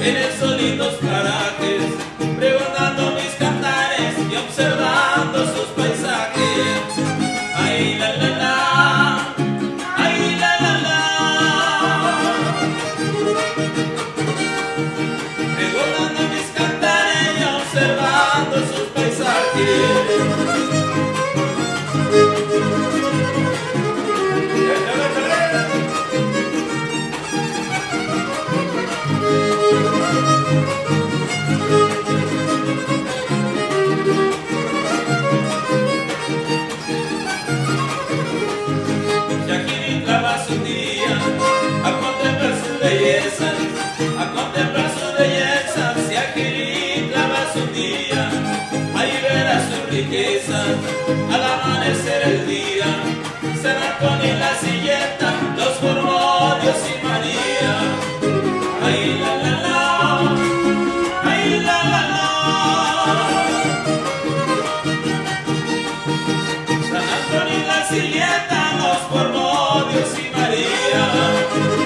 en esos lindos parajes, pregonando mis cantares y observando sus paisajes. Ay, la, la, la, ay, la, la, la. Pregonando mis cantares y observando sus paisajes. A contemplar sus bellezas, si Ajiritla vas un día, ahí verás sus riquezas, al amanecer el día, San Antonio y la Silleta, los formó Dios y María. Ay, la, la, la, ay, la, la, la. San Antonio y la Silleta, los formó Dios y María.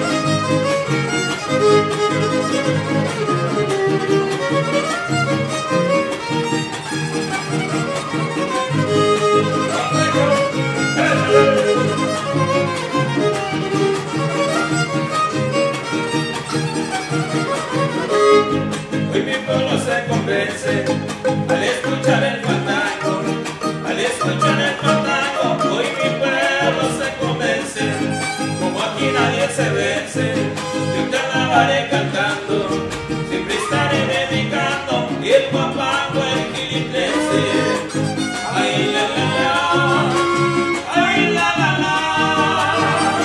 Hoy mi pueblo se convence al escuchar el fandango, al escuchar el fandango. Hoy mi pueblo se convence, como aquí nadie se vence. Yo carnavaré cantando, siempre estaré dedicando, y el guapango el quilitlense. Ay, la, la, la, ay, la, la, la.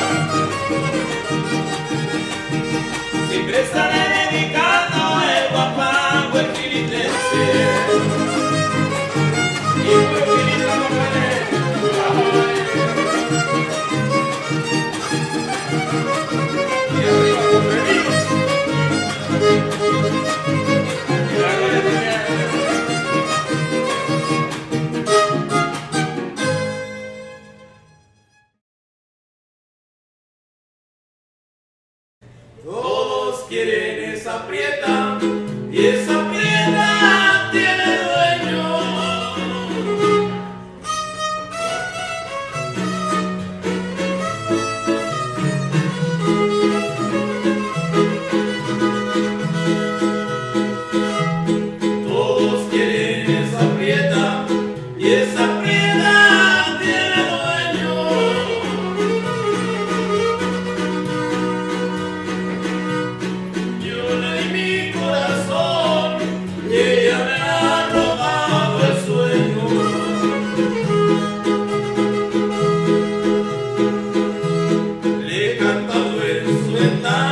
Siempre estaré dedicando el guapango el quilitlense. Y por quilitla no vale. Y arriba con venimos. Y la gloria también. Todos quieren esa prieta y esa prieta tiene dueño. Todos quieren esa prieta y esa prieta tiene dueño. Yo le di mi corazón y ella me ha robado el sueño. Le he cantado en su ventana